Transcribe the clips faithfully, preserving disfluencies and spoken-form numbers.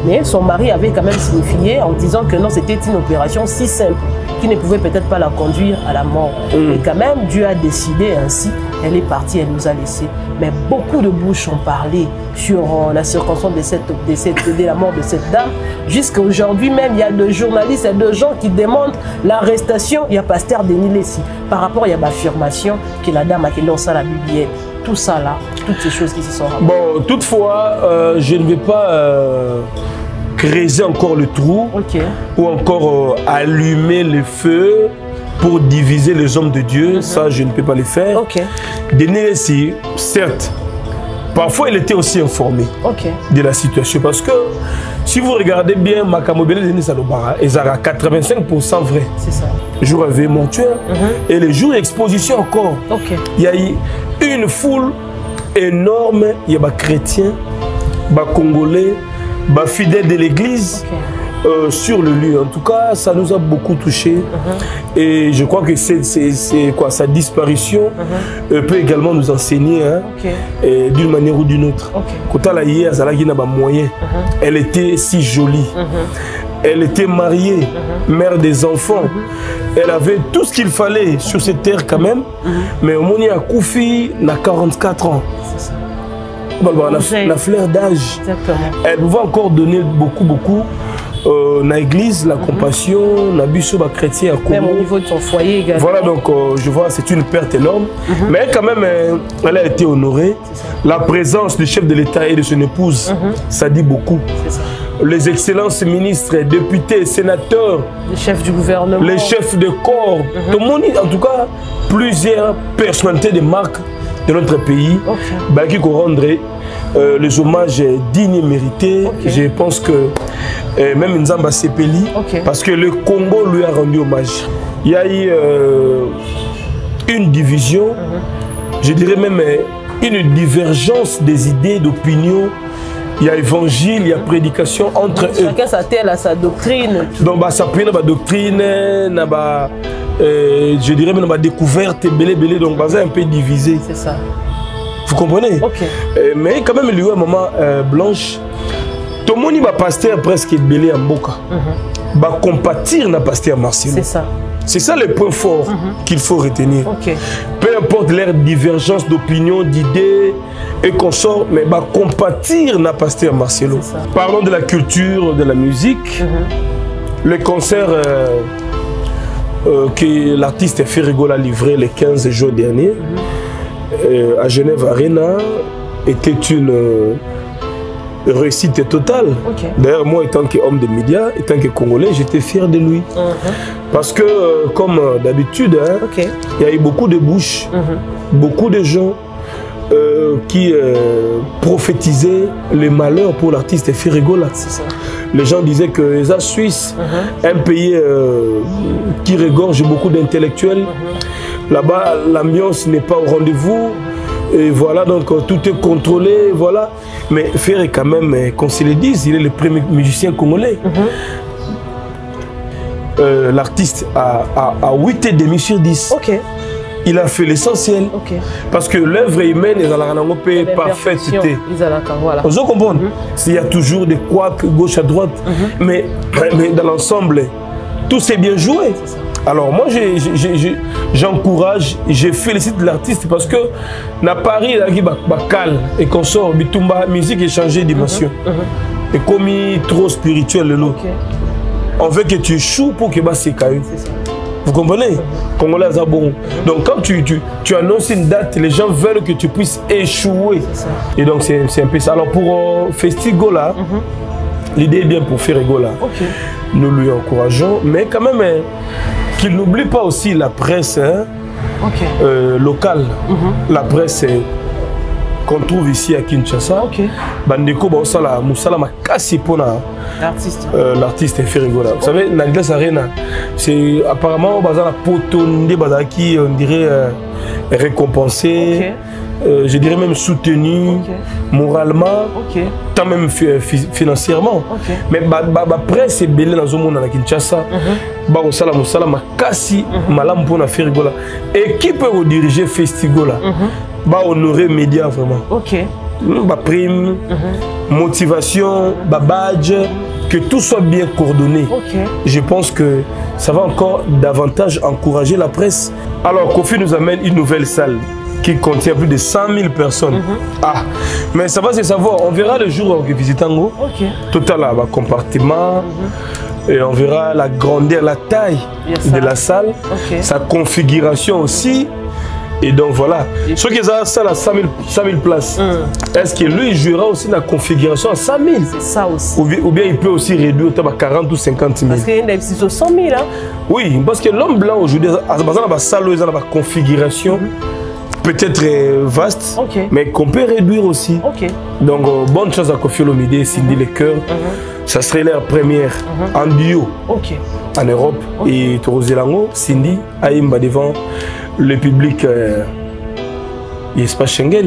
Mais son mari avait quand même signifié en disant que non, c'était une opération si simple qui ne pouvait peut-être pas la conduire à la mort. Mm. Et quand même, Dieu a décidé ainsi. Elle est partie, elle nous a laissés. Mais beaucoup de bouches ont parlé sur euh, la circonstance de, cette, de, cette, de la mort de cette dame. Jusqu'à aujourd'hui même, il y a des journalistes et des gens qui demandent l'arrestation. Il y a pasteur Denis Lessi. Par rapport, il y a l'affirmation que la dame a été dans la Bible. Tout ça là, toutes ces choses qui se sont rappelées. Bon, toutefois, euh, je ne vais pas euh, creuser encore le trou. Okay. Ou encore euh, allumer le feu pour diviser les hommes de Dieu. Mm-hmm. Ça, je ne peux pas le faire. Okay. Denis Lessi, certes, parfois il était aussi informé okay. de la situation. Parce que si vous regardez bien, Makamobele Denis Salobara, ils ont quatre-vingt-cinq pour cent vrai. C'est ça. Jour avec mortuaire. Mm-hmm. Et les jours d'exposition encore. Okay. Il y a eu une foule énorme. Il y a des chrétiens, des Congolais, des fidèles de l'église. Okay. Euh, sur le lieu. En tout cas, ça nous a beaucoup touché. Uh-huh. Et je crois que c'est quoi, sa disparition uh-huh. euh, peut également nous enseigner hein, okay. d'une manière ou d'une autre. Quand elle a hier, elle a moyen. Elle était si jolie. Uh-huh. Elle était mariée, uh-huh. mère des enfants. Uh-huh. Elle avait tout ce qu'il fallait sur cette terre quand même. Uh-huh. Mais au moment où Koufi n'a quarante-quatre ans. C'est ça. Bon, bon, la, la fleur d'âge. Elle pouvait encore donner beaucoup, beaucoup. Euh, dans l'église, la mm-hmm. compassion, na biso ba chrétien à Congo. Même au niveau de son foyer également. Voilà, donc euh, je vois, c'est une perte énorme. Mm-hmm. Mais quand même, euh, elle a été honorée. La présence du chef de l'État et de son épouse, mm-hmm. ça dit beaucoup. Ça. Les excellences ministres, députés, sénateurs, les chefs du gouvernement, les chefs de corps, mm-hmm. tout le monde, en tout cas, plusieurs personnalités de marque de notre pays, okay. bah, qui rendraient euh, les hommages dignes et mérités. Okay. Je pense que euh, même Nzamba Sepeli, okay. parce que le Congo lui a rendu hommage. Il y a eu euh, une division, mm-hmm. je dirais même une divergence des idées, d'opinion. Il y a évangile, il y a prédication entre eux. Chacun s'attelle à sa doctrine. Donc, bah, ça peut être ma doctrine, bah, euh, je dirais même ma découverte, belé, belé, donc bah, c'est un peu divisé. C'est ça. Vous comprenez? Okay. euh, Mais quand même, il y a un moment euh, blanche. Tout le monde va pasteur presque belé en boca. Mm-hmm. Va compatir na pasteur Marcelo. C'est ça. C'est ça le point fort mm-hmm. qu'il faut retenir. Okay. Peu importe leur divergence d'opinion, d'idées et qu'on sort, mais va compatir na pasteur Marcelo. Parlons de la culture, de la musique. Mm-hmm. Le concert euh, euh, que l'artiste Ferrigola a livré le quinze juin dernier mm-hmm. euh, à Genève Arena était une euh, réussite totale. Okay. D'ailleurs, moi, étant qu'homme de médias, étant que Congolais, j'étais fier de lui. Mm-hmm. Parce que, euh, comme euh, d'habitude, hein, okay. il y a eu beaucoup de bouches, mm-hmm. beaucoup de gens euh, qui euh, prophétisaient les malheurs pour l'artiste Ferrigola. Les gens disaient que les Suisse, mm-hmm. un pays euh, qui regorge beaucoup d'intellectuels, mm-hmm. là-bas, l'ambiance n'est pas au rendez-vous. Et voilà, donc tout est contrôlé, voilà. Mais Ferré, quand même, qu'on se le dise, il est le premier musicien congolais. Mm-hmm. euh, L'artiste a, a, a huit et demi sur dix. Okay. Il a fait l'essentiel. Okay. Parce que l'œuvre humaine est dans la parfaite. Voilà. Vous comprenez? Mm-hmm. Il y a toujours des couacs gauche à droite. Mm-hmm. mais, mais dans l'ensemble, tout s'est bien joué. Alors moi, j'encourage, je félicite l'artiste parce que dans Paris, il y a Bakal et qu'on sort, Bitumba, musique est changée de dimension. Mm -hmm. Et comme il est trop spirituel, le lot. Okay. On veut que tu échoues pour que c'est caillou. Vous comprenez? Mm -hmm. Congolais, c'est bon. Donc quand tu, tu, tu annonces une date, les gens veulent que tu puisses échouer. Et donc c'est un peu ça. Alors pour euh, Festigola, mm -hmm. l'idée est bien pour faire Gola. Okay. Nous lui encourageons, mais quand même... Hein, qu'il n'oublie pas aussi la presse hein, okay. euh, locale, mm-hmm. la presse qu'on trouve ici à Kinshasa. Okay. Bandeko Baosala Moussala Makasi pour l'artiste Ferrigola. Vous savez, Naglas Arena, c'est apparemment Bazala Potonde Bazaki, on dirait euh, récompensé. Okay. Euh, je dirais même soutenu okay. moralement, okay. tant même financièrement. Okay. Mais la bah, bah, presse est belle dans le monde à Kinshasa. Bah on sala musala makasi malam pour na Ferrigola. Et qui peut rediriger Festigola? Bah honorer médias vraiment. Ok. ma prime, mm-hmm. motivation, ma badge, que tout soit bien coordonné. Okay. Je pense que ça va encore davantage encourager la presse. Alors, Kofi nous amène une nouvelle salle qui contient plus de cent mille personnes. Mm-hmm. Ah, mais ça va se savoir, on verra le jour où on visite Tango. Okay. Total, bah, compartiment. Mm-hmm. Et on verra la grandeur, la taille de la salle, okay. sa configuration aussi. Et donc voilà. Ceux qui ont ça salle à cent mille places, mm. est-ce que lui il jouera aussi la configuration à cent mille? C'est ça aussi. Ou bien, ou bien il peut aussi réduire à quarante ou cinquante mille. Parce qu'il y a une cent mille. Hein? Oui, parce que l'homme blanc aujourd'hui, dans la salle, il a la configuration. Mm. Peut-être vaste, okay. mais qu'on peut réduire aussi. Okay. Donc, euh, bonne chance à Koffi Olomide et Cindy mm-hmm. Lecoeur. Mm-hmm. Ça serait leur première mm-hmm. en duo okay. en Europe. Okay. Et Torozelango, Cindy, Aïmba devant le public euh, l'espace Schengen.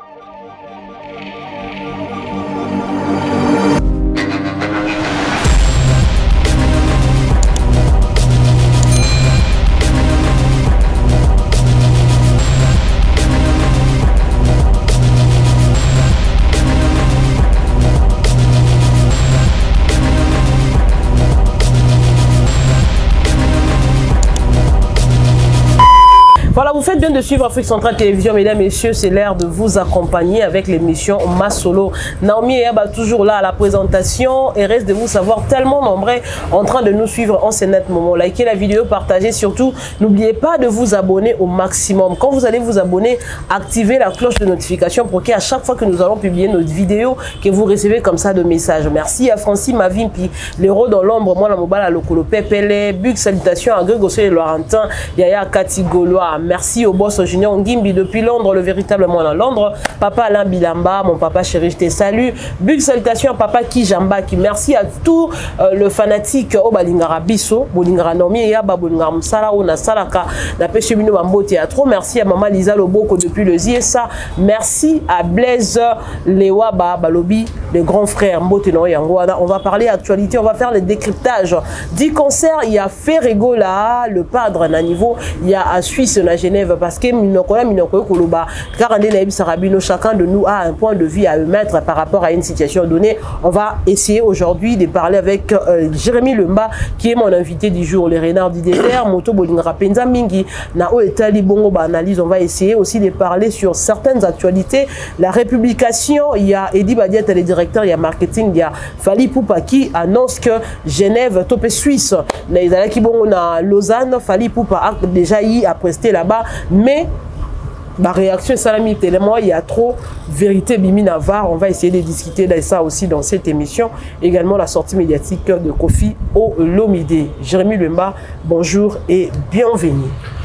Voilà, vous faites bien de suivre Afrique Centrale Télévision, mesdames, messieurs, c'est l'heure de vous accompagner avec l'émission Masolo. Naomi est toujours là à la présentation et reste de vous savoir tellement nombreux en train de nous suivre en ce net moment. Likez la vidéo, partagez surtout. N'oubliez pas de vous abonner au maximum. Quand vous allez vous abonner, activez la cloche de notification pour qu'à chaque fois que nous allons publier notre vidéo, que vous recevez comme ça de messages. Merci à Francis Mavimpi, l'héros dans l'ombre, moi la mobile à Lokolo Pepele, Bug, salutations à Grégossé et Laurentin, Yaya Kati Gaulois. Merci au boss Junior Ngimbi depuis Londres, le véritable moi dans Londres. Papa Alain Bilamba, mon papa chéri, je te salue. Bug, salutations à papa Kijamba qui merci à tout euh, le fanatique au Balingara Bisso, Bolingara Nomi et Yaba Bolingara Msala ou Nasalaka, na Péché Bino Bambo Théâtre. Merci à maman Lisa Loboko depuis le Ziesa. Merci à Blaise Lewaba Balobi, le grand frère Mboteno Yango. On va parler actualité, on va faire le décryptage. dix concerts, il y a Ferrego là, le padre à niveau, il y a à Suisse, à Genève, parce que chacun de nous a un point de vue à émettre par rapport à une situation donnée. On va essayer aujourd'hui de parler avec euh, Jérémy Lemba, qui est mon invité du jour, le renard du désert, Moto Bolingara Penza Mingi, Nao Etali Bongo Analyse. On va essayer aussi de parler sur certaines actualités. La républication, il y a Edi Badiat, le directeur, il y a marketing, il y a Fali Poupa qui annonce que Genève, Topé Suisse, les Alaki Bongo na Lausanne, Fali Poupa a déjà y a presté là-bas, mais la réaction Salami tellement il y a trop vérité Bimi Navar. On va essayer de discuter de ça aussi dans cette émission. Également la sortie médiatique de Koffi Olomide. Jérémy Lemba, bonjour et bienvenue.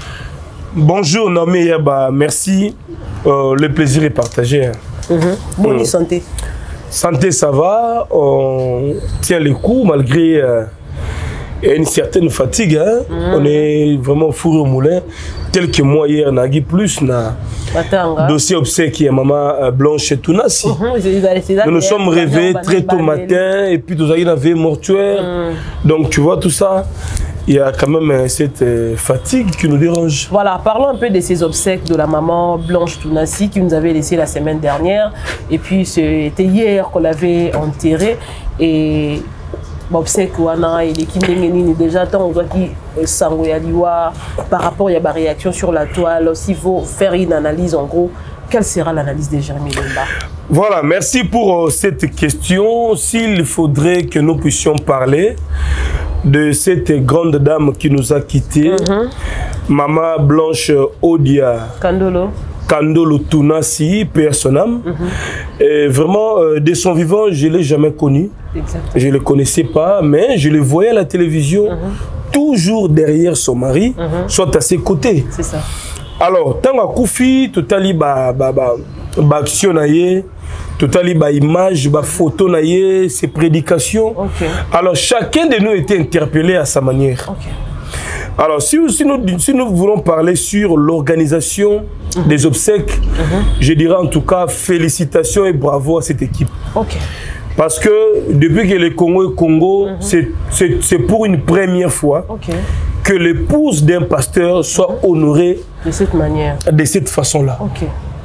Bonjour Naomi Yaba, merci. Euh, le plaisir est partagé. Mm-hmm. Bonne euh, santé. Santé, ça va. On tient le coup malgré euh, une certaine fatigue. Hein? Mm. On est vraiment fourré au moulin. Tel que moi hier, Nagui plus na dossier obsèque à maman Blanche Tounassi. Mm-hmm. Nous nous sommes réveillés très tôt matin et puis nous avons une veille mortuaire. Mm. Donc tu vois tout ça. Il y a quand même cette euh, fatigue qui nous dérange. Voilà, parlons un peu de ces obsèques de la maman Blanche Tounassi qui nous avait laissé la semaine dernière. Et puis c'était hier qu'on l'avait enterrée. Et obsèque wana et les kindengeni déjà tant on voit qui sango ya liwa par rapport il y a ma réaction sur la toile. S'il faut faire une analyse en gros, quelle sera l'analyse de Jérémy Lemba? Voilà, merci pour euh, cette question. S'il faudrait que nous puissions parler de cette grande dame qui nous a quittés, mm-hmm. Maman Blanche Odia Kandolo. Kandolo Tounassi, père son âme. Mm-hmm. Et vraiment, euh, de son vivant, je ne l'ai jamais connu. Exactement. Je ne le connaissais pas, mais je le voyais à la télévision, mm-hmm. toujours derrière son mari, mm-hmm. soit à ses côtés. C'est ça. Alors, tant que Koufi, tout à l'heure, action naie, tout à l'heure, image, photo naie, ses prédications. Okay. Alors, chacun de nous était interpellé à sa manière. Okay. Alors, si, si, nous, si nous voulons parler sur l'organisation mm-hmm. des obsèques, mm-hmm. je dirais en tout cas félicitations et bravo à cette équipe. Okay. Parce que depuis que le Congo est Congo, mm-hmm. c'est pour une première fois okay. que l'épouse d'un pasteur soit mm-hmm. honorée de cette manière, de cette façon-là. Okay.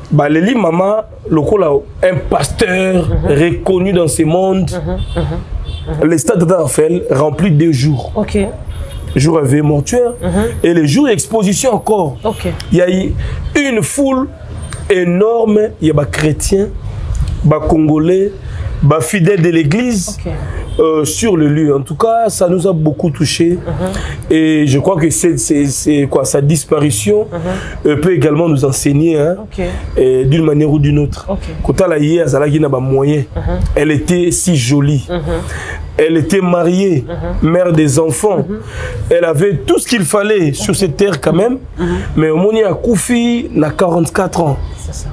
bah, Leli Mama, le un pasteur mm-hmm. reconnu dans ce monde. Mm-hmm. Mm-hmm. Le stade d'Arfel rempli deux jours. Ok. Jour à veille mortuaire mm-hmm. et les jours d'exposition encore. Ok. Il y a eu une foule énorme. Il y a des chrétiens, des Congolais, des fidèles de l'église. Okay. Euh, sur le lieu. En tout cas, ça nous a beaucoup touché. Uh-huh. Et je crois que c'est, c'est, c'est quoi, sa disparition uh-huh. euh, peut également nous enseigner hein, okay. d'une manière ou d'une autre. Quand elle a eu un moyen, elle était si jolie. Uh-huh. Elle était mariée, uh-huh. mère des enfants. Uh-huh. Elle avait tout ce qu'il fallait uh-huh. sur cette terre quand même. Uh-huh. Mais au moment où Koufi n'a quarante-quatre ans. C'est ça.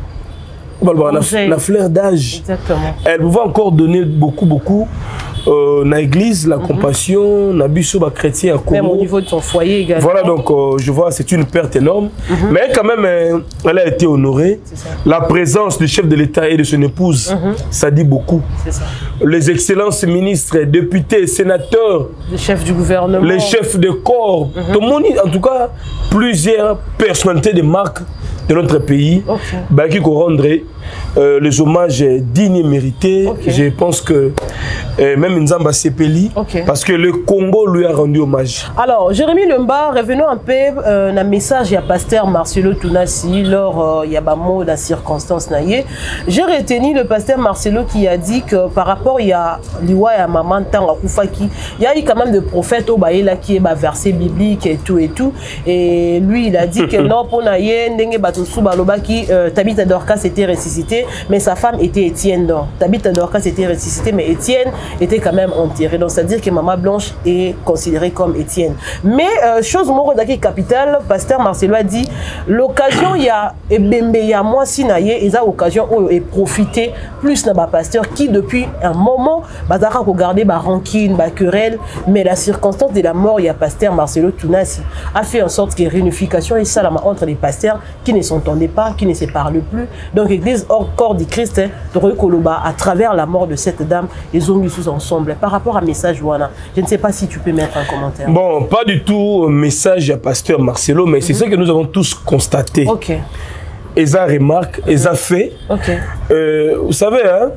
La, la fleur d'âge. Elle pouvait encore donner beaucoup, beaucoup. Euh, dans l'église, la mm-hmm. compassion, na biso ba chrétien à Congo. Même au niveau de son foyer également. Voilà, donc euh, je vois, c'est une perte énorme. Mm-hmm. Mais quand même, euh, elle a été honorée. La présence du chef de l'État et de son épouse, mm-hmm. ça dit beaucoup. Ça. Les excellences ministres, députés, sénateurs, les chefs du gouvernement, les chefs de corps, mm-hmm. tout le monde, en tout cas, plusieurs personnalités de marque de notre pays, okay. bah, qui rendraient euh, les hommages dignes et mérités. Okay. Je pense que euh, même Nzamba Sepeli, okay. parce que le Congo lui a rendu hommage. Alors, Jérémy Lumba, revenons un peu euh, dans le message à pasteur Marcelo Tunasi lors il y a un mot dans la circonstance. J'ai retenu le pasteur Marcelo qui a dit que par rapport il y a l'Iwa et à Maman Tanga Koufaki, il y a eu quand même des prophètes au Baïla qui est bah, verset biblique et tout et tout. Et lui, il a dit que non, pour Naye, Ndenge Batoussou Balobaki, euh, Tabitha Dorcas était ressuscité, mais sa femme était Étienne. Donc, Tabitha Dorcas était ressuscité, mais Étienne était quand même enterré. Donc, c'est-à-dire que Maman Blanche est considérée comme Étienne. Mais, euh, chose moro d'aki capitale, pasteur Marcelo a dit, l'occasion, il y a Ebembe, il y a moi, Sinaye, et ça, l'occasion, où est profité plus dans ma pasteur qui, depuis un moment, Bazara regardé ma rancune, ma querelle, mais la circonstance de la mort, il y a pasteur Marcelo Tunasi a fait en sorte qu'il y ait réunification et ça, entre les pasteurs qui ne s'entendaient pas, qui ne se parlent plus. Donc, l'église hors corps du Christ, Koloba, à travers la mort de cette dame, ils ont mis sous ensemble. Par rapport à message, Wana, je ne sais pas si tu peux mettre un commentaire. Bon, pas du tout un message à pasteur Marcelo, mais mm-hmm. c'est ce que nous avons tous constaté. Ok. Et ça remarque, et ça fait. Ok. Euh, vous savez, hein,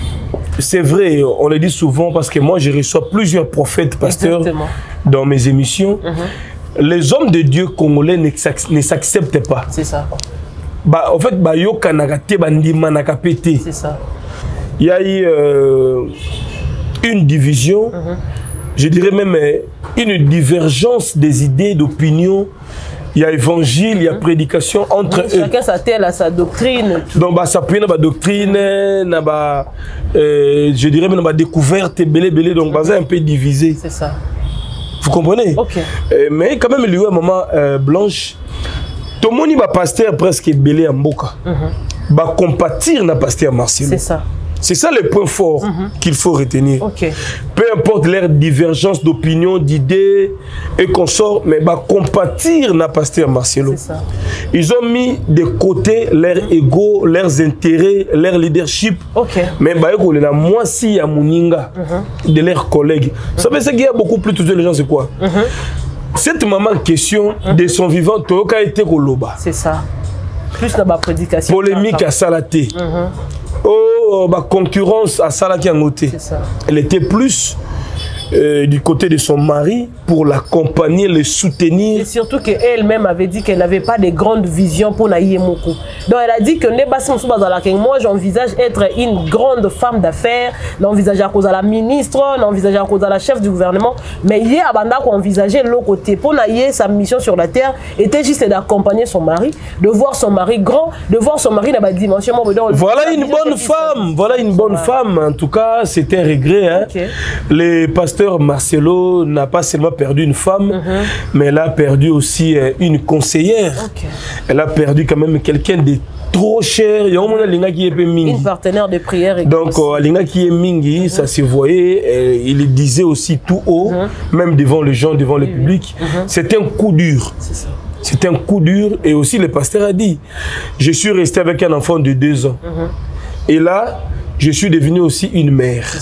c'est vrai, on le dit souvent parce que moi, je reçois plusieurs prophètes, pasteurs Exactement. Dans mes émissions. Mm-hmm. Les hommes de Dieu congolais ne s'acceptent pas. C'est ça. Bah, en fait, bah, yo kanagate bandi manakapete. C'est ça. Il y a eu euh, une division, mm-hmm. je dirais même une divergence des idées, d'opinion. Il y a évangile, mm-hmm. il y a prédication entre oui, eux. Chacun s'attelle à sa doctrine. Tout. Donc, bah, ça peut être doctrine, na ba, euh, je dirais même ma découverte, belé, belé, donc, mm-hmm. bah, un peu divisé. C'est ça. Vous comprenez? Okay. Euh, mais quand même, il y a eu un moment euh, blanche. Tout le monde va pasteur presque belé en boca. Mm-hmm. Va compatir na pasteur Marcelo. C'est ça. C'est ça le point fort mm-hmm. qu'il faut retenir. Okay. Peu importe leur divergence d'opinion, d'idées et consorts, mais va compatir na pasteur Marcelo. C'est ça. Ils ont mis de côté leur mm-hmm. ego, leurs intérêts, leur leadership. Okay. Mais bah la moitié à Mouninga mm-hmm. de leurs collègues. Mm-hmm. Vous savez ce qu'il y a beaucoup plus de les gens, c'est quoi? Mm-hmm. Cette maman question mm-hmm. de son vivant, Toyoka était Koloba. C'est ça. Plus dans ma prédication. Polémique à Salaté. Mm-hmm. Oh, ma concurrence à Salaki Angoté. Elle était plus euh, du côté de son mari pour l'accompagner, le soutenir. Et surtout qu'elle-même avait dit qu'elle n'avait pas de grande vision pour Naïe Moko. Donc elle a dit que moi j'envisage être une grande femme d'affaires, j'envisage à cause de la ministre, j'envisage à cause de la chef du gouvernement. Mais hier, Abanda a envisagé l'autre côté. Pour Naïe, sa mission sur la terre était juste d'accompagner son mari, de voir son mari grand, de voir son mari dans la dimension. Voilà une bonne femme, voilà une bonne femme. En tout cas, c'est un regret. Hein. Okay. Le pasteur Marcelo n'a pas seulement perdu une femme, mm-hmm. mais elle a perdu aussi euh, une conseillère. Okay. Elle a perdu quand même quelqu'un de trop cher. Il y a une partenaire de prière. Donc, Alinga qui est Mingi, mm-hmm. ça se voyait. Euh, il disait aussi tout haut, mm-hmm. même devant les gens, devant le mm-hmm. public. Mm-hmm. C'était un coup dur. C'était un coup dur. Et aussi, le pasteur a dit, je suis resté avec un enfant de deux ans. Mm-hmm. Et là, je suis devenu aussi une mère.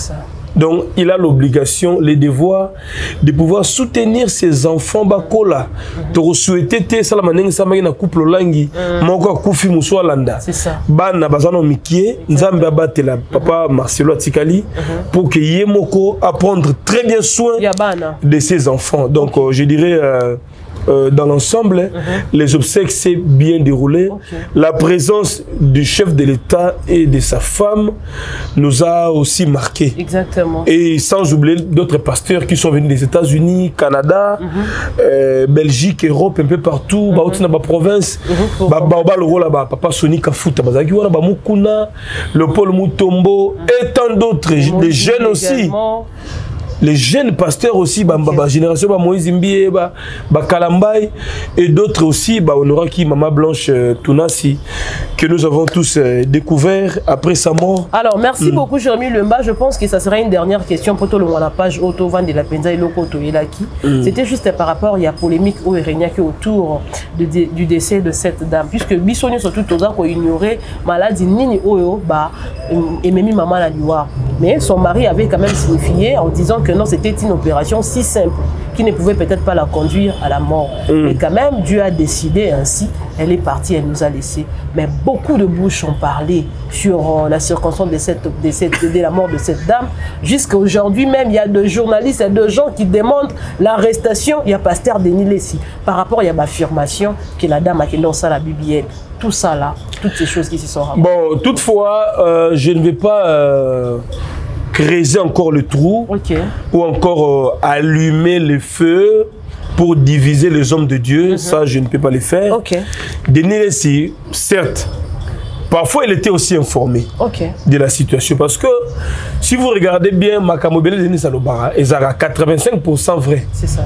Donc, il a l'obligation, le devoir de pouvoir soutenir ses enfants bakola. Tu souhaiter ça la manière ça na couple langi, moko kufi muswa landa. C'est ça. Bana bazano mikie, nzambe abatela papa Marcelo Atikali pour que yemoko apprendre très bien soin de ses enfants. Donc, euh, je dirais euh, Euh, dans l'ensemble, uh-huh. les obsèques s'est bien déroulé. Okay. La présence du chef de l'État et de sa femme nous a aussi marqué. Exactement. Et sans oublier d'autres pasteurs qui sont venus des États-Unis, Canada, uh-huh. euh, Belgique, Europe, un peu partout, uh-huh. dans la province. Uh-huh. Ba, ba, ba, le rôle là-bas, Papa Soni Kafuta, Bazaki Wana, Ba Mukuna, le Paul Mutombo, uh-huh. et tant d'autres, des jeunes aussi. Également. Les jeunes pasteurs aussi, okay. bah, bah, génération bah, Moïse Mbie, bah, bah, Kalambay, et d'autres aussi, bah, on aura qui Maman Blanche euh, Tounassi, que nous avons tous euh, découvert après sa mort. Alors, merci mm. beaucoup, Jérémy Lemba. Je pense que ça sera une dernière question pour tout le monde à la page Auto Van de la Penza et Loko Toyelaki. Mm. C'était juste par rapport, il y a polémique où il régnait autour de, de, du décès de cette dame, puisque Bissoni, surtout, tout ça, qu'on ignorait maladie Nini Oyo, bah, et Mimi Maman la Liwa. Mais son mari avait quand même signifié en disant que non, c'était une opération si simple qui ne pouvait peut-être pas la conduire à la mort. Mm. Mais quand même, Dieu a décidé ainsi. Elle est partie, elle nous a laissés. Mais beaucoup de bouches ont parlé sur euh, la circonstance de, cette, de, cette, de la mort de cette dame. Jusqu'à aujourd'hui même, il y a de journalistes et de gens qui demandent l'arrestation. Il y a pasteur Denis Lessi. Par rapport, il y a l'affirmation que la dame a quitté dans la Bible. Tout ça là, toutes ces choses qui se sont rapportées. Bon, toutefois, euh, je ne vais pas... Euh... creuser encore le trou, okay. ou encore euh, allumer le feu pour diviser les hommes de Dieu, mm-hmm. ça je ne peux pas le faire. Okay. Denis Lessi, certes, parfois il était aussi informé okay. de la situation, parce que si vous regardez bien Makamobele Denis Salobara, ils ont quatre-vingt-cinq pour cent vrai. C'est ça.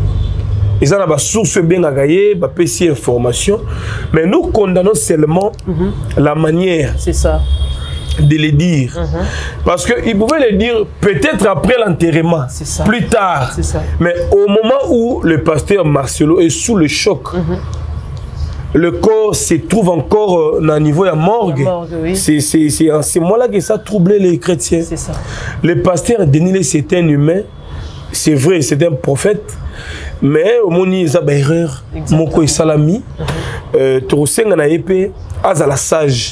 Ils ont des sources bien agréées, des petits informations, mais nous condamnons seulement mm-hmm. la manière. C'est ça. De les dire. Uh-huh. Parce qu'il pouvait le dire peut-être après l'enterrement, plus tard. Ça. Mais au moment où le pasteur Marcelo est sous le choc, uh-huh. le corps se trouve encore dans le niveau de la morgue. Oui. C'est en ce moment-là que ça troublait les chrétiens. Ça. Le pasteur Denis, c'est un humain. C'est vrai, c'est un prophète. Mais au moment où il y a une erreur, Moko et Salami, Toroseng en a épée, Azala sage.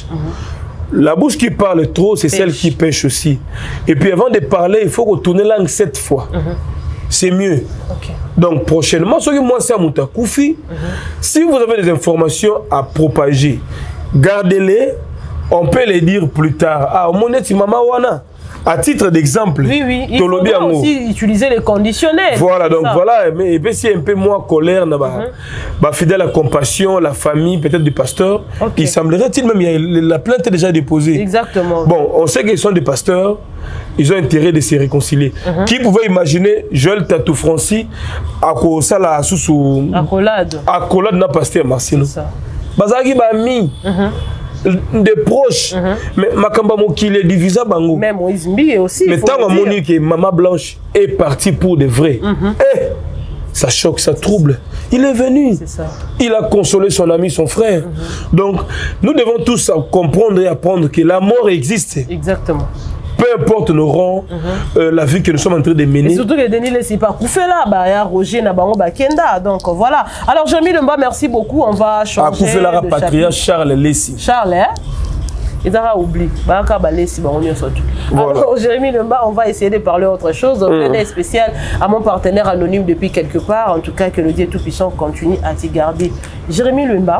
La bouche qui parle trop, c'est celle qui pêche aussi. Et puis avant de parler, il faut retourner langue sept fois. Uh-huh. C'est mieux. Okay. Donc prochainement, ce que moi c'est à Moutakoufi, uh-huh. si vous avez des informations à propager, gardez-les. On peut les dire plus tard. Ah, mon est maman wana. À titre d'exemple, oui, oui. Il faut aussi utiliser les conditionnels. Voilà, donc ça. Voilà, mais et puis c'est un peu moins colère, bah, uh-huh. bah, fidèle à la compassion, la famille, peut-être du pasteur. Okay. Il semblerait-il même, il y a, la plainte est déjà déposée. Exactement. Bon, on sait qu'ils sont des pasteurs, ils ont intérêt de se réconcilier. Uh-huh. Qui pouvait imaginer Joël Tatou Franci à cause de la sous accolade. Accolade n'a pasteur Marcelo. C'est ça. Bazaki Bami. Des proches, uh-huh. mais Makamba Moki est divisé bango. Mais Moïse Mbie aussi. Mais tant que Maman Blanche est partie pour de vrai, uh-huh. eh, ça choque, ça trouble. Il est venu. C'est ça. Il a consolé son ami, son frère. Uh-huh. Donc, nous devons tous comprendre et apprendre que la mort existe. Exactement. Peu importe nos rangs, uh-huh. euh, la vie que nous sommes en train de mener. Et surtout que Denis Lessi pas coupé là, bah il y a Roger Nabango Bakenda, donc voilà. Alors Jérémy Lemba, merci beaucoup. On va changer. A coupé la patriarche Charles Lessi. Charles, hein? Ils ont oublié. Bah quand bah Lessi, bah on y est sorti. Alors Jérémy Lemba, on va essayer de parler autre chose. Un mm. spécial à mon partenaire anonyme depuis quelque part. En tout cas que le Dieu Tout-Puissant continue à t'y garder. Jérémy Lemba.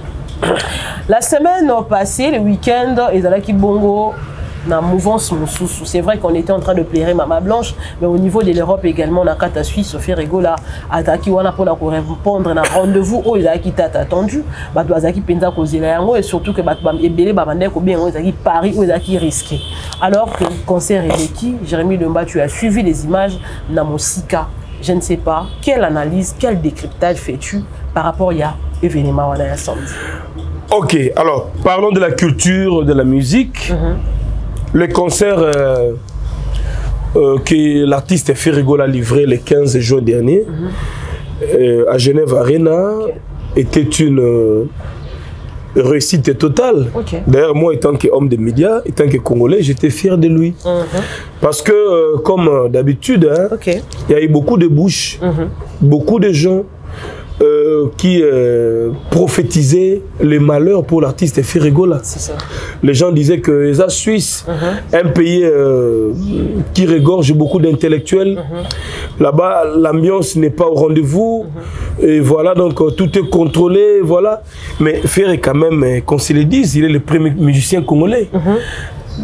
La semaine passée, le week-end, ils allaient qui bongo. Dans la mouvance Moussoussou. C'est vrai qu'on était en train de plairer Maman Blanche, mais au niveau de l'Europe également, on a Kata Suisse, Sophie Regola, Ataki Wana pour répondre à un rendez-vous où il a qui t'a attendu, Batouazaki Penta Kozelayango, et surtout que Batouam Ebele Babandek ou bien Paris où il a qui risqué. Alors que le concert est qui, Jérémy Lemba, tu as suivi les images dans mon Sika. Je ne sais pas, quelle analyse, quel décryptage fais-tu par rapport à l'événement Wana samedi? Ok, alors parlons de la culture, de la musique. Mm-hmm. Le concert euh, euh, que l'artiste Ferrigola a livré le quinze juin dernier mm-hmm. euh, à Genève Arena okay. était une, euh, réussite totale. Okay. D'ailleurs, moi, étant qu'homme de médias, étant que Congolais, j'étais fier de lui. Mm-hmm. Parce que, euh, comme d'habitude, hein, okay. il y a eu beaucoup de bouches, mm-hmm. beaucoup de gens euh, qui euh, prophétisaient les malheurs pour l'artiste Ferregola. Les gens disaient que les Suisse, mm-hmm. un pays euh, qui regorge beaucoup d'intellectuels, mm-hmm. là-bas, l'ambiance n'est pas au rendez-vous. Mm-hmm. Et voilà, donc tout est contrôlé, voilà. Mais Ferre, quand même, qu'on se le dise, il est le premier musicien congolais mm-hmm.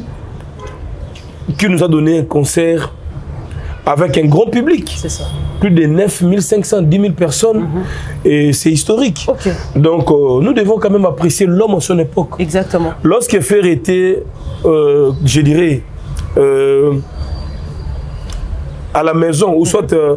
qui nous a donné un concert avec un grand public. C'est ça. Plus de neuf mille cinq cents, dix mille personnes. Mm-hmm. Et c'est historique. Okay. Donc, euh, nous devons quand même apprécier l'homme en son époque. Exactement. Lorsque Ferre était, euh, je dirais, euh, à la maison, ou soit euh,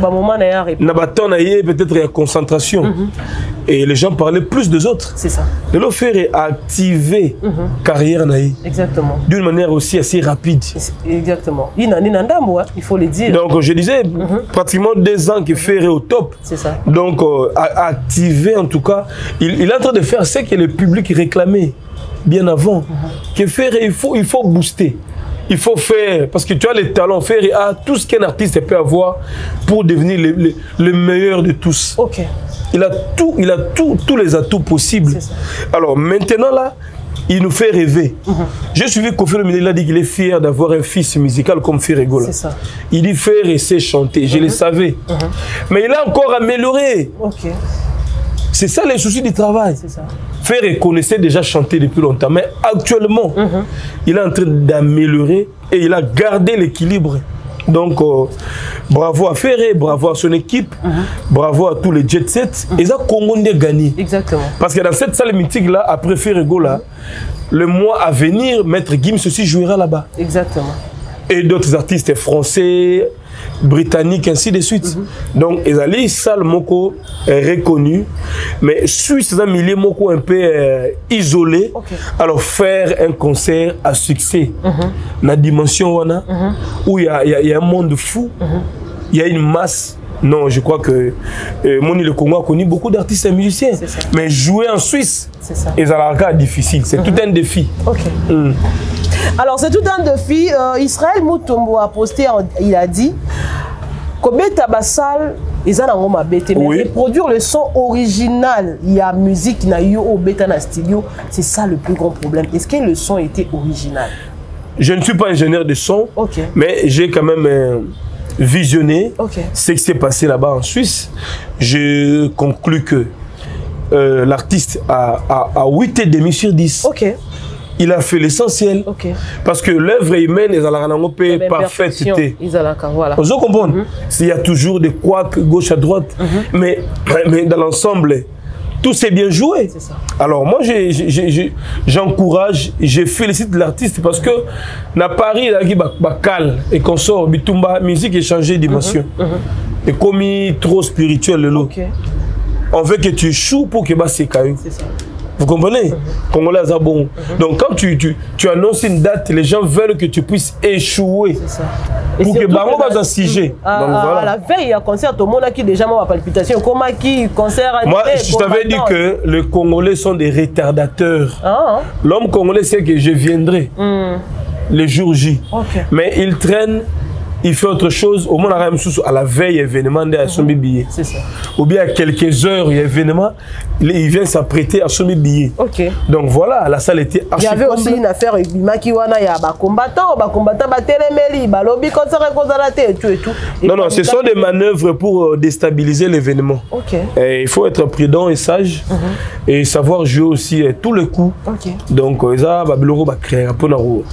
peut-être à concentration. Mm-hmm. Et les gens parlaient plus des autres. C'est ça. De l'eau Ferre a activé mm-hmm. carrière naïe. Exactement. D'une manière aussi assez rapide. Exactement. Il faut le dire. Donc je disais, mm-hmm. pratiquement deux ans que Ferre est au top. C'est ça. Donc euh, a activé en tout cas, il, il est en train de faire ce que le public réclamait bien avant. Mm-hmm. Que Ferre, il faut, il faut booster. Il faut faire, parce que tu as les talents, Ferre a tout ce qu'un artiste peut avoir pour devenir le, le, le meilleur de tous. Ok. Il a tout, il a tout, tous les atouts possibles. Alors maintenant là, il nous fait rêver. Mm-hmm. J'ai suivi Kofi Olomide, il a dit qu'il est fier d'avoir un fils musical comme Ferregola. C'est ça. Il dit Ferre et sait chanter, je mm-hmm. le savais. Mm-hmm. Mais il a encore amélioré. Ok. C'est ça les soucis du travail. Ferre connaissait déjà chanter depuis longtemps, mais actuellement, mm-hmm. il est en train d'améliorer et il a gardé l'équilibre. Donc, euh, bravo à Ferre, bravo à son équipe, mm-hmm. bravo à tous les jet sets. Mm-hmm. Et ça, Congo a gagné. Exactement. Parce que dans cette salle mythique-là, après Ferregola, mm-hmm. le mois à venir, Maître Gims aussi jouera là-bas. Exactement. Et d'autres artistes français, britanniques, ainsi de suite. Mm-hmm. Donc, Ezali, salle moko est reconnue, mais Suisse, c'est un milieu moko un peu euh, isolé. Okay. Alors, faire un concert à succès, mm-hmm. dans la dimension wana, mm-hmm. où il y, y, y a un monde fou, il mm-hmm. y a une masse. Non, je crois que euh, Moni le Congo a connu beaucoup d'artistes et musiciens. Mais jouer en Suisse, c'est difficile. C'est mm-hmm. tout un défi. Ok. Mm. Alors, c'est tout un défi. Euh, Israël Mutombo a posté, il a dit Kobeta Basal, ils ont mais produire le son original, il y a musique, il y a eu au bêta dans studio, c'est ça le plus grand problème. Est-ce que le son était original? Je ne suis pas ingénieur de son, okay. mais j'ai quand même euh, visionné okay. ce qui s'est passé là-bas en Suisse. Je conclus que euh, l'artiste a, a, a huit et demi sur dix. Okay. Il a fait l'essentiel. Okay. Parce que l'œuvre humaine, ils ont parfaite. Voilà. Vous comprenez? Mm-hmm. Il y a toujours des couacs gauche à droite. Mm-hmm. mais, mais dans l'ensemble, tout s'est bien joué. Ça. Alors moi, j'encourage, je félicite l'artiste parce que na Paris, il y a et qu'on sort, Bitumba, musique est changée de dimension. Mm-hmm. Mm-hmm. Et comme il est trop spirituel, okay. on veut que tu échoues pour que c'est caillou. C'est ça. Vous comprenez? Mm-hmm. Congolais a bon. Mm-hmm. Donc quand tu, tu, tu annonces une date, les gens veulent que tu puisses échouer. C'est ça. Et pour que Bango va s'assiger. À, Donc, voilà. à la veille, il y a un concert, tout le monde a qui déjà ma palpitation. Comment qui concert Moi, je t'avais dit que les Congolais sont des retardateurs. Ah, hein. L'homme congolais sait que je viendrai mm. le jour J. Okay. Mais il traîne. Il fait autre chose, au moins à la veille, événement de son billet. C'est ça. Ou bien à quelques heures, il y a événement, il vient s'apprêter à son billet. Ok. Donc voilà, la salle était archi. Il y avait aussi une affaire avec Bimakiwana, il y a des combattants, des combattants, des téléméli, des lobbies, et tout et tout. Non, non, ce sont des manœuvres pour déstabiliser l'événement. Ok. Et il faut être prudent et sage mm-hmm. et savoir jouer aussi tous les coups. Ok. Donc, ça va va créer un peu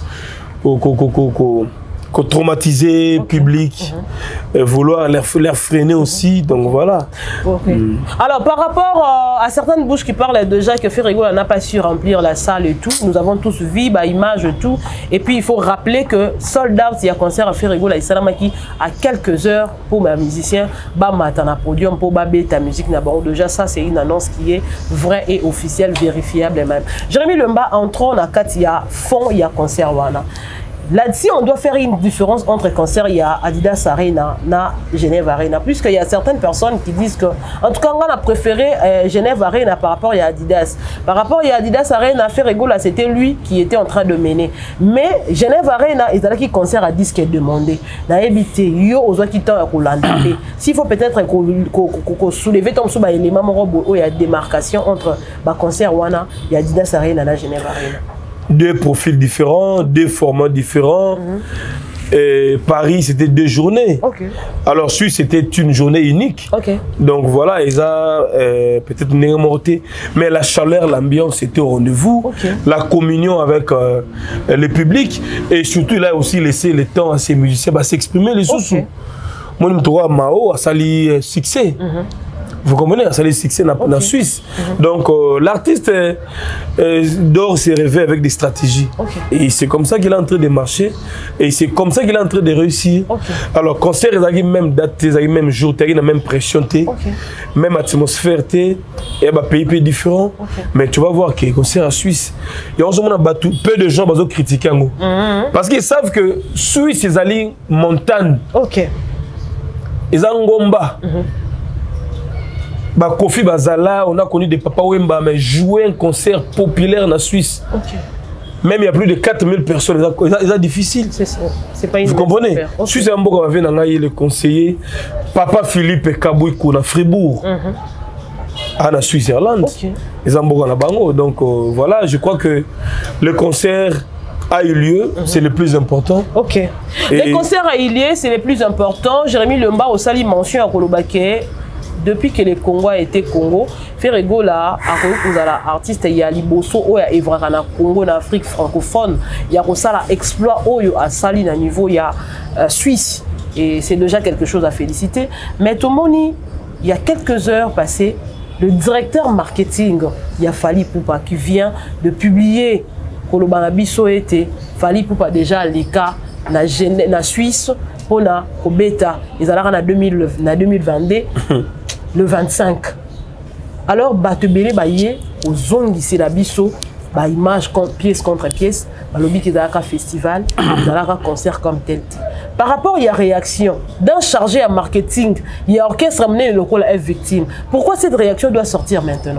de traumatiser okay. public, uh-huh. et vouloir les, les freiner aussi, donc voilà. Okay. Mm. Alors par rapport euh, à certaines bouches qui parlent déjà que Ferregola n'a pas su remplir la salle et tout, nous avons tous vu, bah, image et tout, et puis il faut rappeler que Sold Out, il y a concert à Ferregola et Salamaki à quelques heures pour mes musiciens, bah matin à podium pour babé ta musique n'abord déjà ça c'est une annonce qui est vraie et officielle, vérifiable même. Jérémy Lemba entrons dans quatre, il y a fond, il y a concert wana. Là, si on doit faire une différence entre concert, il y a Adidas Arena, na Genève Arena, puisqu'il y a certaines personnes qui disent que, en tout cas, on a préféré euh, Genève Arena par rapport à Adidas. Par rapport à Adidas Arena, Ferrego, là, c'était lui qui était en train de mener. Mais Genève Arena, ils allaient concert à disque demandé. Na évité, yo, aux qui t'ont à s'il faut peut-être qu'on soulève ton sous élément, il y a démarcation entre le concert Wana et Adidas Arena, na Genève Arena. Deux profils différents, deux formats différents. Mm-hmm. Et Paris, c'était deux journées. Okay. Alors, Suisse, c'était une journée unique. Okay. Donc voilà, ils ont euh, peut-être némoté. Mais la chaleur, l'ambiance, était au rendez-vous. Okay. La communion avec euh, le public. Et surtout, il a aussi laissé le temps à ses musiciens bah, s'exprimer les sous-sous. Okay. Moi, je me trouve à Mao, à Sali succès. Mm-hmm. Vous comprenez, ça les succès en okay. Suisse. Mm-hmm. Donc euh, l'artiste euh, euh, dort ses rêves avec des stratégies. Okay. Et c'est comme ça qu'il est en train de marcher. Et c'est comme ça qu'il est en train de réussir. Okay. Alors concert, il y a même date, il y a même jour, il y a même pression, okay. Même atmosphère, et il y a un pays différent. Okay. Mais tu vas voir que le concert en Suisse, il y a peu de gens qui critiquent. Mm-hmm. Parce qu'ils savent que Suisse, c'est une montagne. Okay. Ils ont un gomba. Mm-hmm. Bah, Kofi Bazala, on a connu des Papa Wemba, mais jouer un concert populaire en Suisse. Okay. Même il y a plus de quatre mille personnes, c'est difficile. C'est pas une Vous comprenez? Okay. Suisse, c'est un bon avait le conseiller Papa Philippe Kabouikou à Fribourg, mm-hmm. en Suisse Irlande. Okay. Ils ont beaucoup en Bango. Donc euh, voilà, je crois que le concert a eu lieu, mm-hmm. c'est le plus important. Ok. Et le concert a eu lieu, c'est le plus important. Jérémy Lemba au Sali mention à Kolobake. Depuis que le Congo a été Congo, Ferrego là, artiste il y a Liboso ou ya Evra na Congo na Afrique francophone, il y a ça là exploit au à Sali na niveau il y a euh, Suisse et c'est déjà quelque chose à féliciter. Mais Tomoni, il y a quelques heures passées, le directeur marketing, il y a Fali Poupa qui vient de publier Kolobanabiso était Fali Poupa déjà les cas na na Suisse pour na au bêta ils allaient en deux mille vingt-deux. Le vingt-cinq. Alors, Batebele Baye, aux zones qui la biso, bah image contre pièce contre pièce, bah lobby qui a un festival, il y a un concert comme tel. Par rapport, il y a réaction. Dans chargé à marketing, il y a orchestre amené le rôle est victime. Pourquoi cette réaction doit sortir maintenant?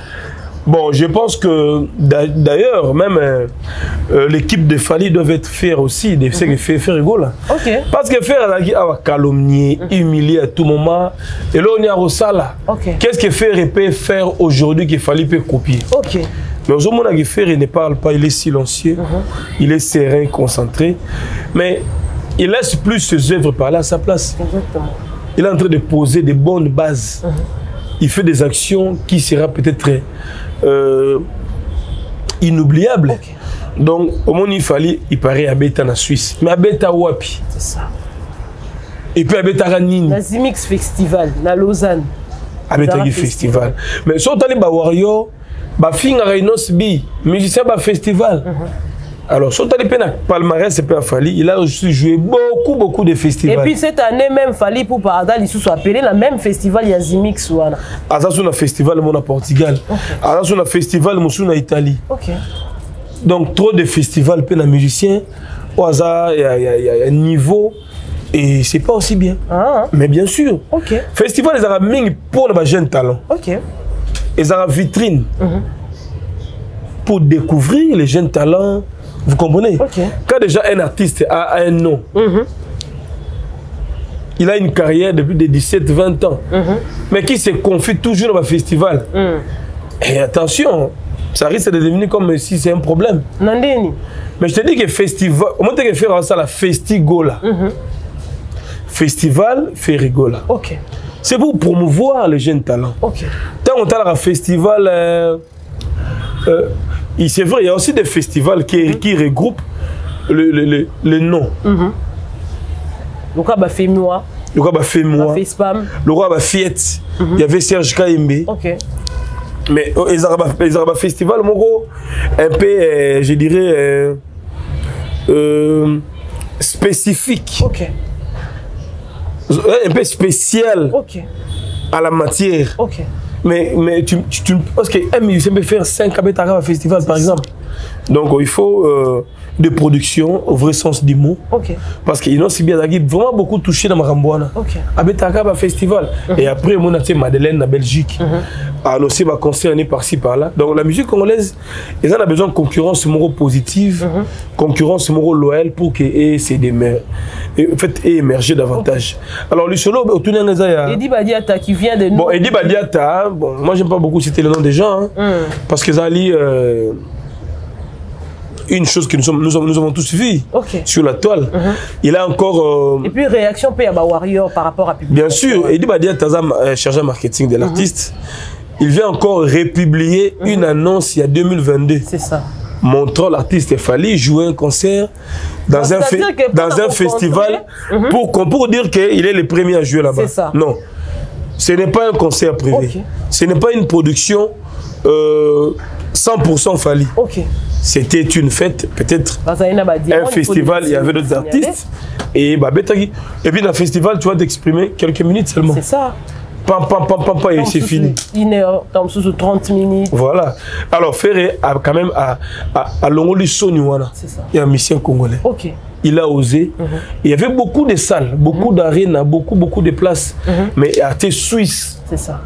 Bon, je pense que d'ailleurs, même euh, euh, l'équipe de Fali doit être fière aussi de ce que fait Ferrego là. Okay. Parce que faire a calomnier, mm -hmm. humilier à tout moment. Et là, on est à Rossala. Okay. Qu'est-ce que Ferré peut faire aujourd'hui que Fali peut copier? Okay. Mais aujourd'hui, Ferré ne parle pas, il est silencieux, mm -hmm. il est serein, concentré. Mais il laisse plus ses œuvres parler à sa place. Exactement. Il est en train de poser des bonnes bases. Mm -hmm. Il fait des actions qui sera peut-être Euh, inoubliable. Okay. Donc, au moment il fallait, il paraît à Beta en Suisse. Mais à Beta Wapi. C'est ça. Et puis à Beta Ranini. Na Zimix Festival, na Lausanne. À Beta Festival. Festival. Mais si on a les Wario, bah fin à Rhinos B, musicien bah festival. Mm -hmm. Alors, si on a les palmarès, c'est pas Fali. Il a aussi joué beaucoup, beaucoup de festivals. Et puis cette année même, Fali pour Parada, il soit appelé le même festival, il y a Zimix. Azaz on a festival, mon à Portugal. Azaz on a festival, mon à Italie. Okay. Donc, trop de festivals, puis les musiciens, au hasard, il y, y a un niveau, et c'est pas aussi bien. Ah. Mais bien sûr. Okay. Festival, ils ont mis pour les jeunes talents. Okay. Ils ont vitrine mm -hmm. pour découvrir les jeunes talents. Vous comprenez? Okay. Quand déjà un artiste a un nom, mm -hmm. il a une carrière depuis des dix-sept vingt ans, mm -hmm. mais qui se confie toujours dans un festival. Mm. Et attention, ça risque de devenir comme si c'est un problème. Nandini. Mais je te dis que festival, comment tu faire ça la Festigola? Mm -hmm. Festival Ferrigola. Ok. C'est pour promouvoir les jeunes talents. Ok. Tant on a un festival. Euh, euh, C'est vrai, il y a aussi des festivals qui, mm-hmm. qui regroupent le, le, le, les noms. Mm-hmm. Le roi fait moi. Le roi fait moi. Le roi Fiat. Mm-hmm. Il y avait Serge Kaimbe. Ok. Mais les Arabes Festival, mon gros, un peu, euh, je dirais, euh, euh, spécifique. Ok. Un peu spécial. Ok. À la matière. Ok. Mais, mais tu, tu, tu parce qu'un musicien peut faire cinq Abetara Festival, par exemple. Donc il faut euh, de production au vrai sens du mot. Ok. Parce qu'ils ont si bien vraiment beaucoup touché dans Marambouana. Ok. Abetaka va festival. Mm -hmm. Et après mon a Madeleine en Belgique. Mm -hmm. A aussi ma concert par-ci par-là. Donc la musique congolaise, ils en a besoin de concurrence morale positive, mm -hmm. concurrence morale loyale pour que et c'est des en fait émerger davantage. Okay. Alors le solo autour de Edi Badiata qui vient de nous. Bon, Edi Badiata, bon, moi j'aime pas beaucoup citer le nom des gens hein, mm. parce que Zali euh, une chose que nous, sommes, nous, avons, nous avons tous vu okay. sur la toile. Mm-hmm. Il a encore... Euh, et puis réaction P A B Warrior par rapport à Public. Bien sûr, Edi Badiata, euh, chargé marketing de l'artiste, mm-hmm. il vient encore republier mm-hmm. une annonce il y a deux mille vingt-deux. C'est ça. Montrant l'artiste Fally jouer un concert dans Donc, un, fe dans un festival mm-hmm. pour, pour dire qu'il est le premier à jouer là-bas. C'est ça. Non, ce n'est pas un concert privé. Okay. Ce n'est pas une production euh, cent pour cent Fally. Okay. C'était une fête, peut-être un festival, il y avait d'autres artistes. Et, bah, et puis dans le festival, tu vas t'exprimer quelques minutes seulement. C'est ça. Pam, pam, pam, pam, pam, et c'est fini. Une heure, trente minutes. Voilà. Alors, Ferré a quand même à, à, à Longoli Sonyouana. C'est ça. Il y a un musicien congolais. Ok. Il a osé. Mm-hmm. Il y avait beaucoup de salles, beaucoup mm-hmm. d'arènes, beaucoup, beaucoup de places. Mm-hmm. Mais il a été suisse. C'est ça.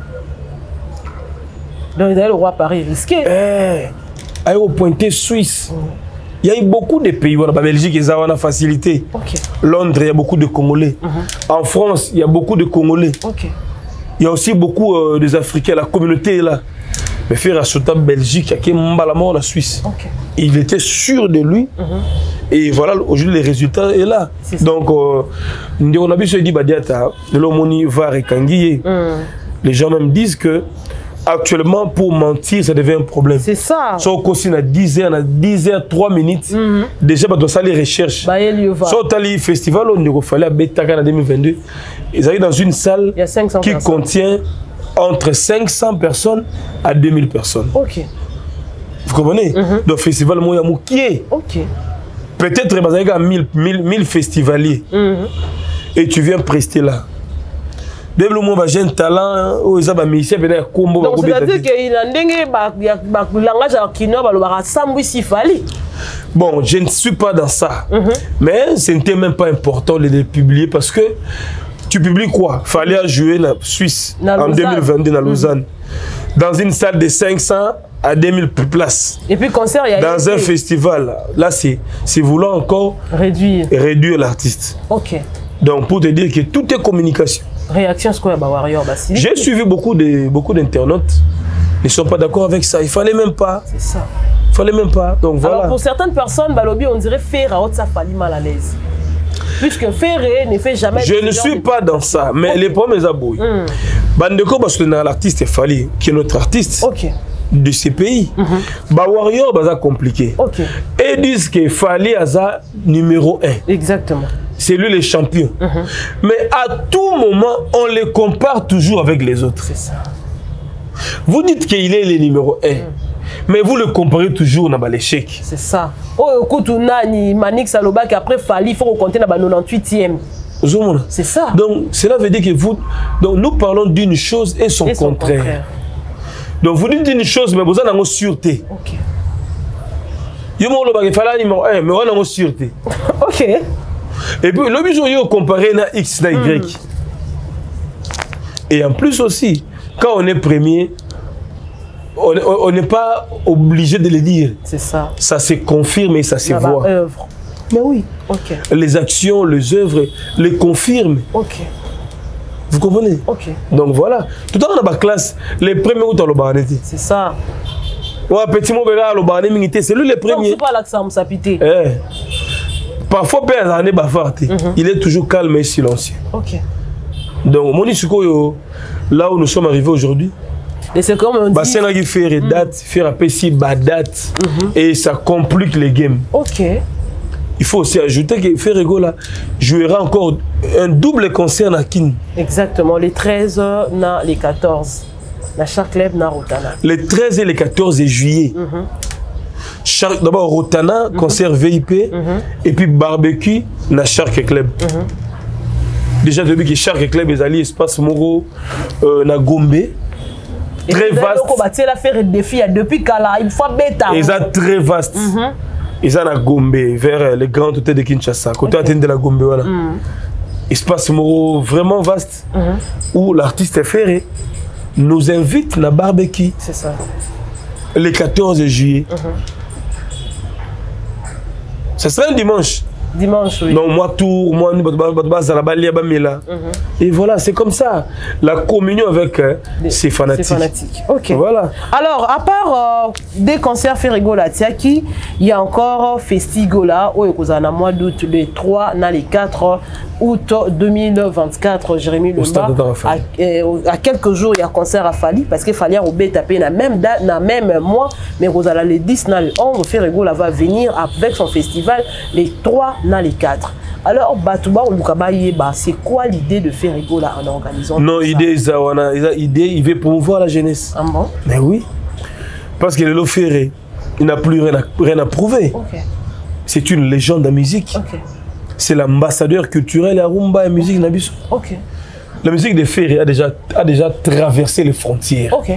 Donc, il a le roi Paris risqué. Eh, aéropointé suisse. Mm. Il y a eu beaucoup de pays. En Belgique, ils ont facilité. Okay. Londres, il y a beaucoup de Congolais. Mm-hmm. En France, il y a beaucoup de Congolais. Okay. Il y a aussi beaucoup euh, des Africains. La communauté est là. Mais faire à Belgique, il y a la mort la Suisse. Okay. Il était sûr de lui. Mm-hmm. Et voilà, aujourd'hui, les résultats sont là. Donc, on a vu ce dit Badiata, l'homoni va rekanguiller. Les gens même disent que actuellement, pour mentir, ça devient un problème. C'est ça. Si on a dix heures, dix heures, trois minutes, mm-hmm. déjà, on doit faire les recherches. Bah, il y va. Si on a le festival, on a fallu à Betaka en deux mille vingt-deux. Ils arrivent dans une salle qui personnes. contient entre cinq cents personnes à deux mille personnes. Ok. Vous comprenez? Mm-hmm. Donc, festival, moi, il y a Ok. Peut-être qu'il y a mille festivaliers. Mm-hmm. Et tu viens prester là. Dès le moment où j'ai un talent, ils ont un musicien, ils ont un combo. Donc, c'est-à-dire qu'il y a un langage qui est bon, je ne suis pas dans ça. Mm-hmm. Mais ce n'était même pas important de les publier parce que tu publies quoi? Il fallait jouer en Suisse en deux mille vingt-deux à Lausanne. Mm-hmm. Dans une salle de cinq cents à deux mille places. Et puis concert, il y a dans été... un festival. Là, c'est vouloir encore réduire, réduire l'artiste. Ok. Donc, pour te dire que tout est communication. Réaction, ce qu'on a Warrior. J'ai suivi beaucoup de beaucoup d'internautes. Ils ne sont pas d'accord avec ça. Il fallait même pas. C'est ça. Il fallait même pas. Donc voilà. Alors pour certaines personnes, Balobi, on dirait faire à haute ça fallait mal à l'aise. Puisque Ferré ne fait jamais. Je ne suis pas dans ça. Mais okay. les premiers abouilles. Mm. Bandeko parce que l'artiste Fally, qui est notre artiste. Ok. De ces pays. Mm-hmm. Bah Warrior, bah compliqué. Ok. Et disent que Fally a numéro un. Exactement. C'est lui le champion. Mm-hmm. Mais à tout moment, on les compare toujours avec les autres. C'est ça. Vous dites qu'il est le numéro un. Mm. Mais vous le comparez toujours dans l'échec. C'est ça. Oh, écoute, ni Manik Saloba qui après Fally, il faut compter dans le quatre-vingt-huitième. C'est ça. Donc, cela veut dire que vous. Donc, nous parlons d'une chose et son, et son contraire. contraire. Donc, vous dites une chose, mais vous avez une sûreté. Ok. Vous avez Fally numéro un, mais vous avez une sûreté. Ok. Et puis, le besoin de comparer à X, à Y. Mm. Et en plus aussi, quand on est premier, on n'est pas obligé de le dire. C'est ça. Ça se confirme et ça se voit. Œuvre. Mais oui, ok. Les actions, les œuvres les confirment. Ok. Vous comprenez? Ok. Donc voilà. Tout à l'heure dans ma classe, les premiers où tu as le barneti. C'est ça. Ouais, petit mot, le barneti, c'est lui le premier. Non, c'est pas l'accent, ça pité. Eh. Parfois, il est toujours calme et silencieux. Ok. Donc, mon isuko, là où nous sommes arrivés aujourd'hui, et c'est comme on dit. Bah, c'est là qu'il fait une date, faire un P C date, et ça complique les games. Ok. Il faut aussi ajouter que Ferrego là jouera encore un double concert à Kin. Exactement, les treize, na, les quatorze. Na chaque club na Rotana. Les treize et les quatorze juillet. Mm-hmm. D'abord Rotana, mm-hmm. concert V I P, mm-hmm. et puis barbecue na Shark Club. Mm-hmm. Déjà depuis que Shark Club est allé espace Moro euh, na Gombe. très vaste. Depuis Kala, il faut bêta. Ils sont très vaste. Ils sont à Gombe, vers les grands hôtels de Kinshasa, côté okay. de la Gombe. Voilà. Mm. Espace vraiment vaste mm -hmm. où l'artiste Ferré nous invite à barbecue. C'est ça. Le quatorze juillet. Mm -hmm. Ce sera un dimanche. Dimanche, oui. Non, moi, tour, moi, et voilà, c'est comme ça. La communion avec euh, ces fanatiques. Ces fanatiques. Ok. Voilà. Alors, à part euh, des concerts Ferrigola Tiaki, il y a encore Festigola, où il y a mois d'août, les trois, les quatre août deux mille vingt-quatre, Jérémy Lumba. À, euh, à quelques jours, il y a concert à Fali, parce que Fali a tapé dans même date, dans même mois, mais Rosala les dix, les onze, Ferrigola va venir avec son festival, les trois, les quatre. Alors, Batouba ou Lukabaye, c'est quoi l'idée de Ferrigola en organisant? Non, l'idée, idée, il veut promouvoir la jeunesse. Ah bon? Mais oui. Parce que le Ferré, il n'a plus rien à, rien à prouver. Okay. C'est une légende de la musique. Okay. C'est l'ambassadeur culturel à Rumba et musique Nabiso. Okay. La musique de Ferré a déjà, a déjà traversé les frontières. Okay.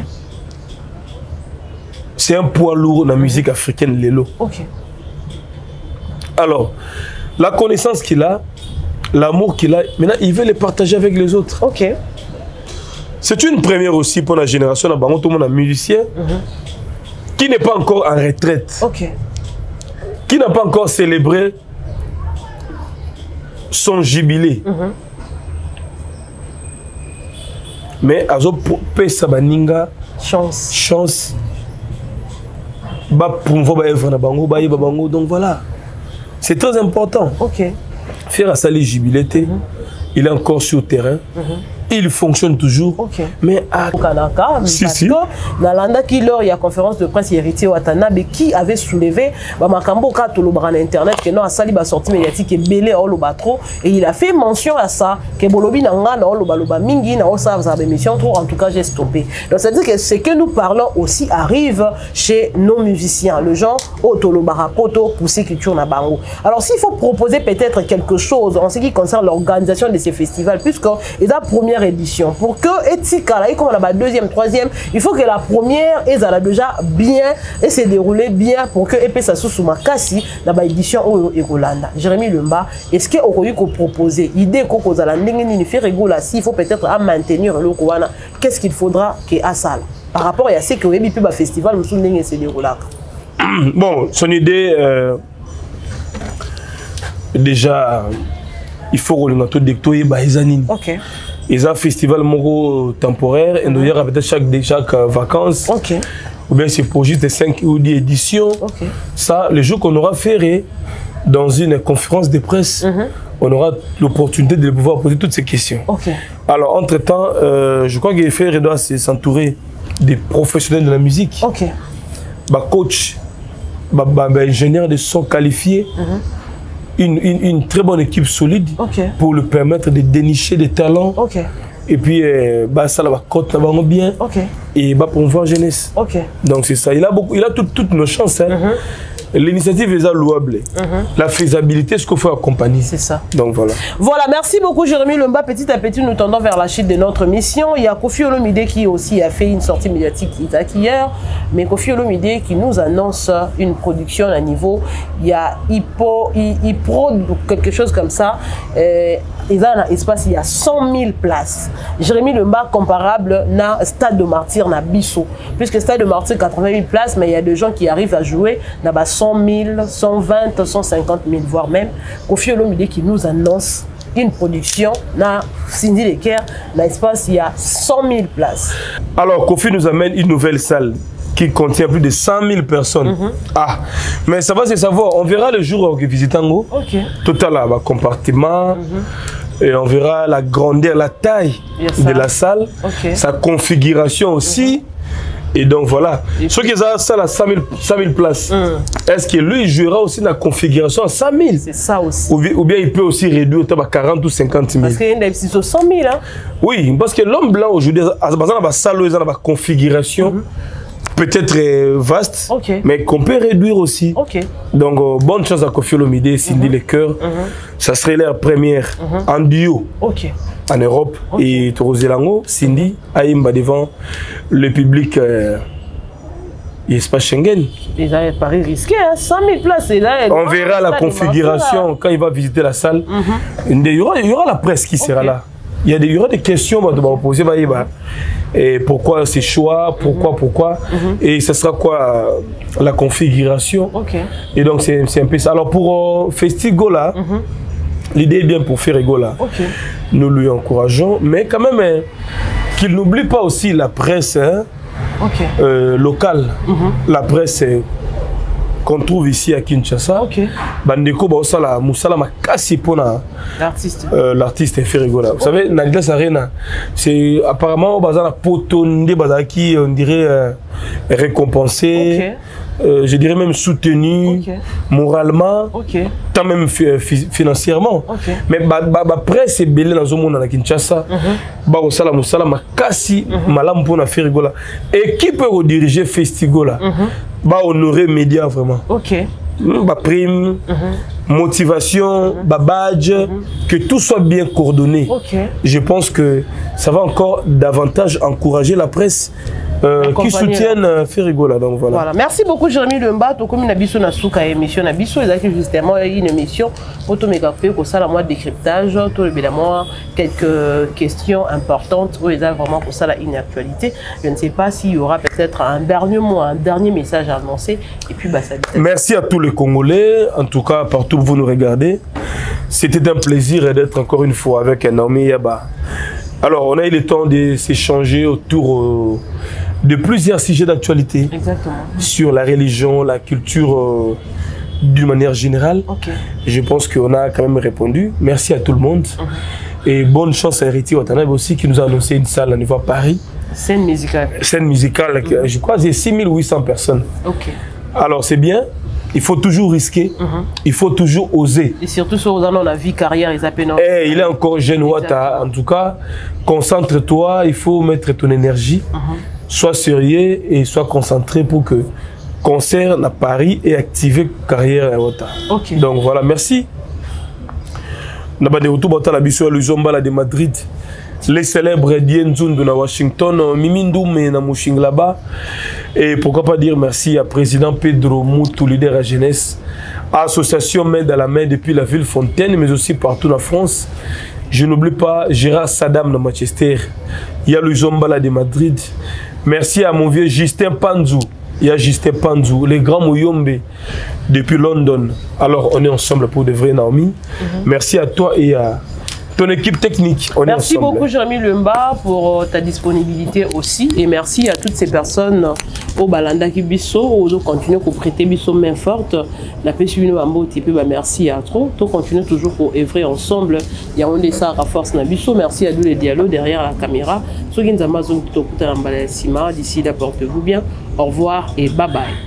C'est un poids lourd dans la musique africaine, Lelo. Okay. Alors, la connaissance qu'il a, l'amour qu'il a, maintenant il veut les partager avec les autres. Ok. C'est une première aussi pour la génération, tout le monde musicien, mm-hmm. qui n'est pas encore en retraite. Ok. Qui n'a pas encore célébré son jubilé. Mm-hmm. Mais Azo Pesa Baninga, chance. Chance. Donc voilà. C'est très important. Ok. Faire à Sali Jubilété, mm-hmm. il est encore sur le terrain. Mm-hmm. Il fonctionne toujours. Okay. Mais à Kanaka, si, parce si. que Nalanda qui lors il y a conférence de presse héritier Watanabe qui avait soulevé bah Makambo Katolobran internet que non a sali ba sortie médiatique et belé au lobatro et il a fait mention à ça que bolobi nanga na lobaloba mingi na osa za émission trop en tout cas j'ai stoppé. Donc ça veut dire que ce que nous parlons aussi arrive chez nos musiciens le genre Otolobara Poto pousser culture na bango. Alors s'il faut proposer peut-être quelque chose en ce qui concerne l'organisation de ces festivals puisque ils a première édition pour que Etika là comme on a deuxième troisième il faut que la première est déjà bien et se dérouler bien pour que épée ça sous makasi la édition au Rolanda. Jérémy Lumba est-ce que on peut proposer idée qu'on a la ndenge faire réguler si il faut peut-être à maintenir le Kouana qu'est-ce qu'il faudra que à ça par rapport à ce que Webi Piba festival nous ndenge se dérouler. Bon, son idée euh, déjà il faut rouler notre déctoyer baizanine. OK. Ils ont un festival moro temporaire et nous y aura peut-être chaque, chaque euh, vacances. Okay. Ou bien c'est pour juste cinq ou dix éditions. Okay. Ça, le jour qu'on aura fait dans une conférence de presse, mm-hmm. on aura l'opportunité de pouvoir poser toutes ces questions. Okay. Alors, entre-temps, euh, je crois que Ferré doit s'entourer des professionnels de la musique. Okay. Bah, coach, bah, bah, bah, ingénieur de son qualifié. Mm-hmm. Une, une, une très bonne équipe solide okay. pour lui permettre de dénicher des talents. Okay. Et puis, euh, bah, ça va côte bien. Okay. Et bah, pour voir jeunesse. Okay. Donc, c'est ça. Il a, beaucoup, il a tout, toutes nos chances. Hein. Mm-hmm. L'initiative est louable. Mm-hmm. La faisabilité, ce qu'il faut accompagner. C'est ça. Donc voilà. Voilà, merci beaucoup Jérémy Lumba. Petit à petit, nous tendons vers la chute de notre mission. Il y a Kofi Olomide qui aussi a fait une sortie médiatique hier. Mais Kofi Olomide qui nous annonce une production à niveau. Il y a Hippo, Hippo, quelque chose comme ça. Euh, il y a un espace, il y a cent mille places. Jérémy Lumba comparable na Stade de Martyr, na Bissau. Puisque Stade de Martyr, quatre-vingt mille places, mais il y a des gens qui arrivent à jouer na cent mille, cent vingt, cent cinquante mille, voire même. Kofi Olomide qui nous annonce une production na Cindy Leker, na espace, il y a cent mille places. Alors, Kofi nous amène une nouvelle salle qui contient plus de cent mille personnes. Mm-hmm. Ah, mais ça va se savoir. On verra le jour que visitango. Okay. Total là, compartiment. Mm-hmm. Et on verra la grandeur, la taille de la salle, okay. Sa configuration aussi. Mm-hmm. Et donc voilà. Et ceux qui ont ça à cent mille places, mm. Est-ce que lui il jouera aussi la configuration à cent mille? C'est ça aussi. Ou bien, ou bien il peut aussi réduire à quarante ou cinquante mille. Parce qu'il y a des cent mille. Hein? Oui, parce que l'homme blanc aujourd'hui, dans la salle, dans la configuration. Mm-hmm. peut-être euh, vaste, okay. mais qu'on peut réduire aussi. Okay. Donc, euh, bonne chance à Koffi Olomide, Cindy mm-hmm. Les Cœurs. Mm-hmm. Ça serait leur première mm-hmm. en duo okay. en Europe. Okay. Et Torozelango, Cindy, mm-hmm. Aïmba devant le public. Euh, Espace Schengen. Ils ont Paris risqué, hein? cent mille places. Là, on verra la configuration quand il va visiter la salle. Mm-hmm. il, y aura, il y aura la presse qui sera okay. là. Il y, a des, il y aura des questions bah, bah, poser. Bah, bah, et pourquoi ces choix, pourquoi, mm-hmm. pourquoi. Mm-hmm. Et ce sera quoi la configuration. Okay. Et donc c'est un peu ça. Alors pour euh, Festigola, mm-hmm. l'idée est bien pour faire Egola. Okay. Nous lui encourageons, mais quand même hein, qu'il n'oublie pas aussi la presse. Hein, Okay. Euh, locale, mm-hmm. la presse qu'on trouve ici à Kinshasa. Okay. Bandeko Baosala Moussala Makasi pour l'artiste. Euh, l'artiste est fait rigoler. Vous savez, Nadilas Arena, c'est apparemment Bazana Potonde Bazaki, on dirait euh, récompensé. Okay. Euh, je dirais même soutenu okay. moralement, okay. tant même fi financièrement. Okay. Mais ba, ba, ba presse est belé dans le monde à Kinshasa. Ba osala musala makasi malam pour na faire rigola. Et qui peut rediriger Festigola? Ba honorer médias vraiment. OK. Ba prime, mm-hmm. motivation, mm-hmm. ba badge, mm-hmm. que tout soit bien coordonné. Okay. Je pense que ça va encore davantage encourager la presse euh, qui soutiennent euh, Ferigola. Donc voilà. Voilà. Merci beaucoup Jérémy Lemba. To comme Nabiso na souka émission Nabiso ezaki justement une émission auto méga fait pour ça la mois de décryptage, tout évidemment quelques questions importantes où il y a vraiment pour ça la inactualité. Je ne sais pas s'il y aura peut-être un dernier mot, un dernier message à annoncer et puis bah ça. Merci à tous les Congolais, en tout cas partout où vous nous regardez. C'était un plaisir d'être encore une fois avec Naomi Yaba. Alors, on a eu le temps de s'échanger autour euh, de plusieurs sujets d'actualité sur la religion, la culture euh, d'une manière générale. Okay. Je pense qu'on a quand même répondu. Merci à tout le monde. Uh-huh. Et bonne chance à Héritier Watanabe aussi qui nous a annoncé une salle à niveau à Paris. Scène musicale. Scène musicale, uh-huh. je crois que c'est six mille huit cents personnes. Okay. Alors, c'est bien. Il faut toujours risquer, mm-hmm. il faut toujours oser. Et surtout sur dans la vie, carrière, ils appellent. Eh, il est encore jeune, Ouattara. En tout cas, concentre-toi, il faut mettre ton énergie, mm-hmm. sois sérieux et sois concentré pour que concert à Paris et activer carrière à Ouattara. Okay. Donc voilà, merci. Nous avons de de Madrid. Les célèbres Dienzun de Washington, Mimindum et Namushing là-bas. Et pourquoi pas dire merci à président Pedro Moutou, leader à jeunesse, à l'association Main dans la main depuis la ville Fontaine, mais aussi partout en France. Je n'oublie pas Gérard Saddam de Manchester, il y a Louis Zombala de Madrid. Merci à mon vieux Justin Panzou, il y a Justin Panzou, les grands Mouyombe depuis London. Alors on est ensemble pour de vrais Naomi. Mm-hmm. Merci à toi et à ton équipe technique. On merci est beaucoup Jérémy Lemba pour ta disponibilité aussi et merci à toutes ces personnes au Balanda qui biso au continuer pour prêter biso main forte la pêche une ambo type bah merci à trop to continuer toujours pour œuvrer ensemble il y a on des ça force na biso merci à tous les dialogues derrière la caméra ceux qui nous amazon to kuta mbala sima d'ici là portez-vous bien au revoir et bye bye.